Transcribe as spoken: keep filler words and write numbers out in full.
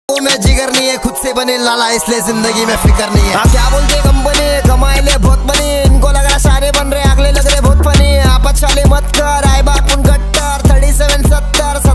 में जिगर नहीं है, खुद से बने लाला इसलिए जिंदगी में फिक्र नहीं है। हाँ क्या बोलते कंपनी कमाए ले बहुत बनी, इनको लग रहा सारे बन रहे अगले लग रहे बहुत फनी। आपस वाले मत कर आए बात उन गट्टर थर्टी सेवन सत्तर